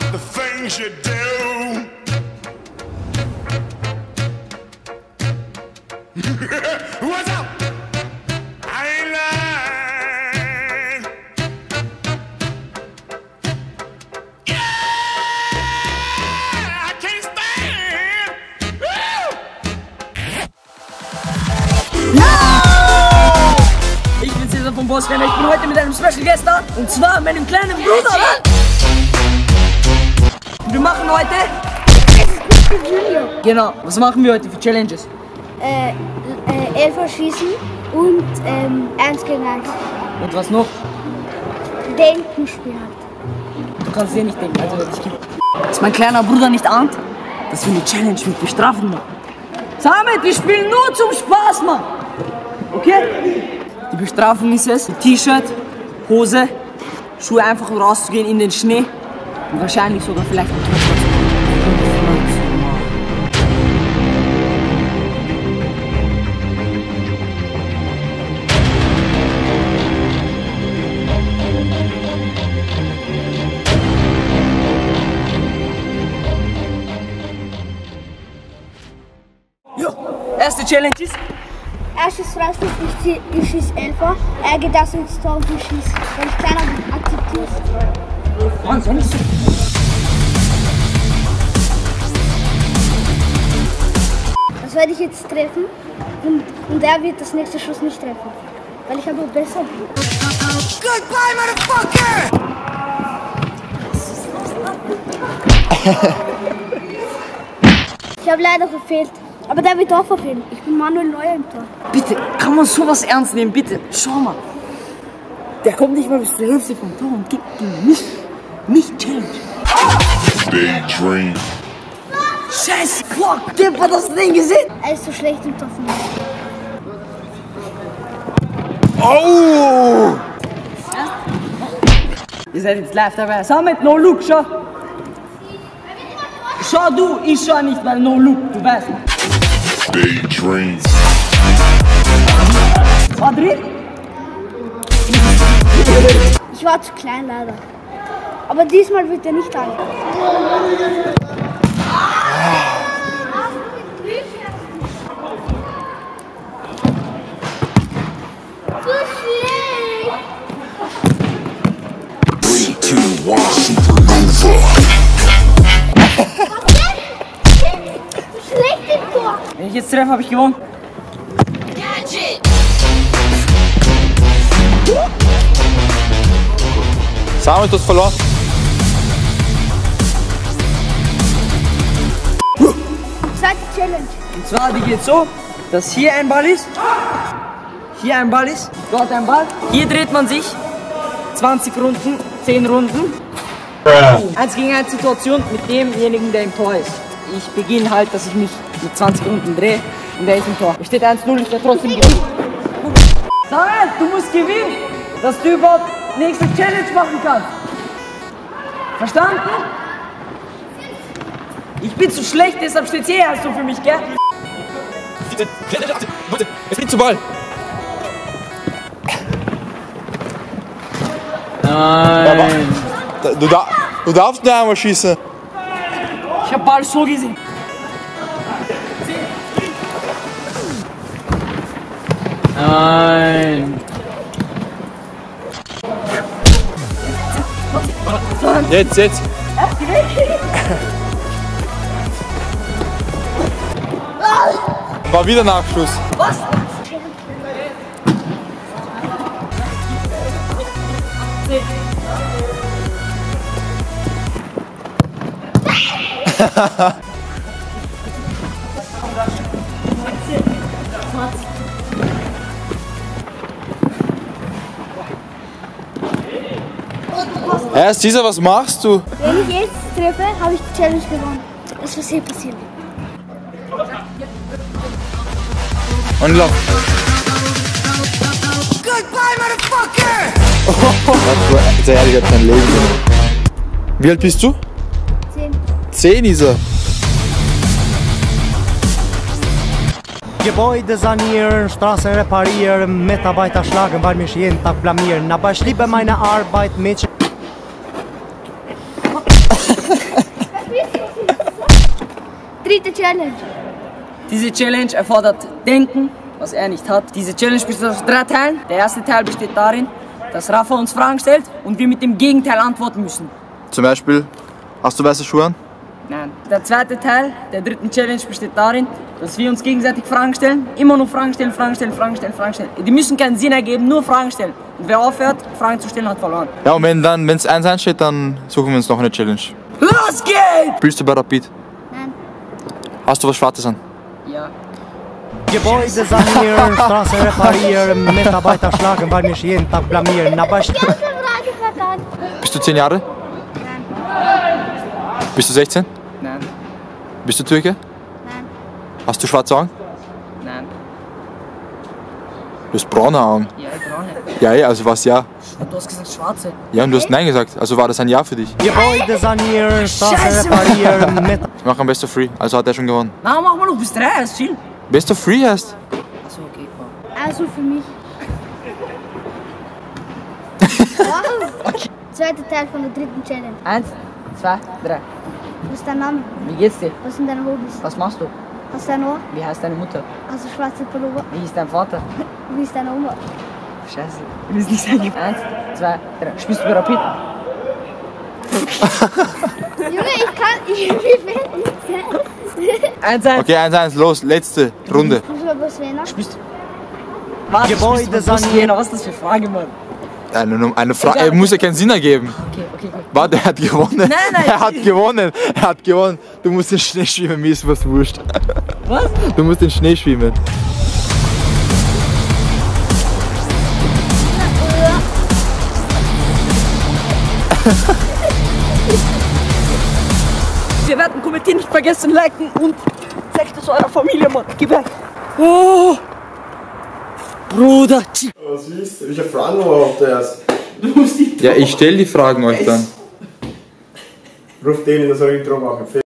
the things you do. What's up? I ain't lying. Yeah, I can't stand. No! Ich bin Cesar vom Bossrenner. Ich bin heute mit einem Special Guest da. Und zwar meinem kleinen Bruder. Wir machen heute... Genau. Was machen wir heute für Challenges? Elfer schießen und 1 gegen 1. Und was noch? Denkenspiel halt. Du kannst dir nicht denken, also ich gebe. Dass mein kleiner Bruder nicht ahnt, dass wir eine Challenge mit Bestrafen machen. Samet, wir spielen nur zum Spaß, Mann! Okay? Die Bestrafung ist es, T-Shirt, Hose, Schuhe einfach rauszugehen in den Schnee und wahrscheinlich sogar vielleicht ein Tor. Erste Challenge ist? Er schießt Freistoß, ich schieße Elfer. Er geht das ins Tor und ich schieße. Wenn ich kleiner bin, akzeptierst. Mann, so nicht so. Das werde ich jetzt treffen und er wird das nächste Schuss nicht treffen. Weil ich aber besser bin. Goodbye, motherfucker! Ich habe leider verfehlt. Aber der wird auch verfehlen. Ich bin Manuel Neuer im Tor. Bitte, kann man sowas ernst nehmen? Bitte, schau mal. Der kommt nicht mal bis zur Hälfte vom Tor und gibt ihm nicht Challenge. Daydream. Scheiße, fuck, der hat das Ding gesehen. Er ist so schlecht im Tor von mir. Oh! Ihr seid jetzt live dabei. Samet, no look, schau. Schau du, ich schau nicht, weil no look, du weißt. Daydream. War drin? Ich war zu klein leider. Aber diesmal wird er nicht rein. Zu schlecht! 3, 2, 1, Supernova. Schlecht im Tor! Wenn ich jetzt treffe, habe ich gewonnen. Samet, du hast verloren. Sag Challenge. Und zwar, die geht so, dass hier ein Ball ist, hier ein Ball ist, dort ein Ball. Hier dreht man sich 20 Runden, 10 Runden. 1 gegen 1 Situation mit demjenigen, der im Tor ist. Ich beginne halt, dass ich mich mit 20 Runden drehe und der ist im Tor. Es steht 1-0, ich werde trotzdem gewinnen. Samet, du musst gewinnen, dass du überhaupt nächste Challenge machen kannst. Verstanden? Ich bin zu schlecht, deshalb steht es eher so für mich, gell? Warte, es geht zu Ball. Nein. Du darfst nur einmal schießen. Ich hab Ball so gesehen. Nein. Jetzt. War wieder Nachschuss. Was? Erst dieser, was machst du? Wenn ich jetzt treffe, habe ich die Challenge gewonnen. Das was hier passiert. Und lauf. Goodbye, motherfucker! Sehr ehrlich, hat dein Leben genommen. Wie alt bist du? 10. 10 ist er. Gebäude sanieren, Straßen reparieren, Mitarbeiter schlagen, weil mich jeden Tag blamieren. Aber ich liebe meine Arbeit, Mädchen. dritte Challenge. Diese Challenge erfordert Denken, was er nicht hat. Diese Challenge besteht aus 3 Teilen. Der erste Teil besteht darin, dass Rafa uns Fragen stellt und wir mit dem Gegenteil antworten müssen. Zum Beispiel, hast du weiße Schuhe an? Nein. Der zweite Teil der dritten Challenge besteht darin, dass wir uns gegenseitig Fragen stellen. Immer nur Fragen stellen, Fragen stellen, Fragen stellen, Fragen stellen. Die müssen keinen Sinn ergeben, nur Fragen stellen. Und wer aufhört, Fragen zu stellen, hat verloren. Ja, und wenn es 1-1 steht, dann suchen wir uns noch eine Challenge. Los geht's! Spielst du bei Rapid? Nein. Hast du was Schwarzes an? Ja. Gebäude sanieren, Straßen reparieren, Mitarbeiter schlagen, weil mich jeden Tag blamieren. Aber ich Ich habe eine Frage verkackt. Bist du 10 Jahre? Nein. Bist du 16? Nein. Bist du Türke? Nein. Hast du schwarze Augen? Nein. Du hast braune Augen. Ja, braune. Ja, also was ja. Du hast gesagt schwarze. Ja, und du hast Nein gesagt. Also war das ein Ja für dich. Gebäude sanieren, Straßen Scheiße. reparieren, Ich mache ein Best of 3. Also hat er schon gewonnen. Na, mach mal noch bis 3, ist chill. Best of 3 heißt. Achso, okay, komm. Also für mich. Wow. Zweiter Teil von der dritten Challenge. 1, 2, 3. Was ist dein Name? Wie geht's dir? Was sind deine Hobbys? Was machst du? Hast du ein Ohr? Wie heißt deine Mutter? Hast du schwarze Pullover? Wie ist dein Vater? Wie ist deine Oma? Scheiße. Wie ist nicht sein? 1, 2, 3. Spielst du bei Rapid? Junge, ich will nicht. 1, 1. Okay, 1-1, los, letzte Runde. Muss man was wählen? Spielst du? Warte, Gebäude spielst du bei sanieren. Busgänger? Was ist das für eine Frage, Mann? Eine Frage, muss ja keinen Sinn ergeben. Okay, okay, gut. Warte, er hat gewonnen. Nein, Er hat gewonnen. Er hat gewonnen. Du musst den Schnee schwimmen, mir ist was wurscht. Was? Du musst den Schnee schwimmen. Wir werden kommentieren, nicht vergessen, liken und zeigt es eurer Familie, Mann. Gib her. Oh. Bruder. Was ist? Ich habe Fragen überhaupt erst. Ja, ich stelle die Fragen euch dann. Ruf den in das Intro machen.